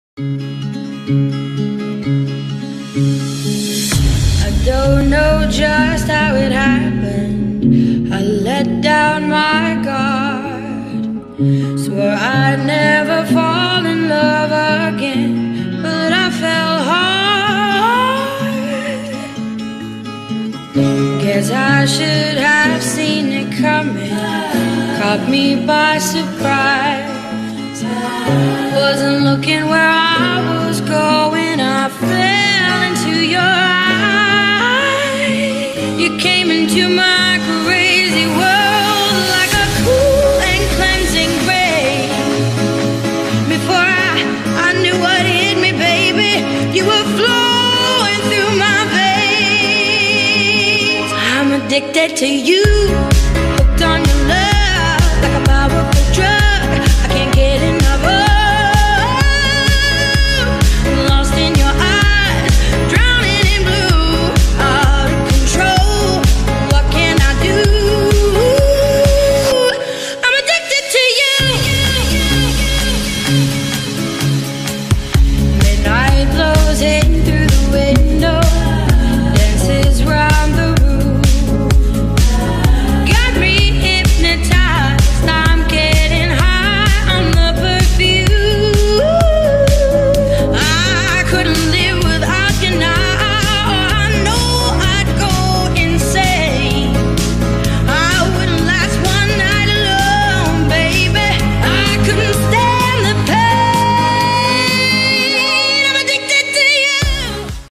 I don't know just how it happened. I let down my guard, swore I'd never fall in love again, but I fell hard. Guess I should have seen it coming, caught me by surprise. Wasn't looking where I was going, I fell into your eyes. You came into my crazy world like a cool and cleansing rain. Before I knew what hit me, baby, you were flowing through my veins. I'm addicted to you.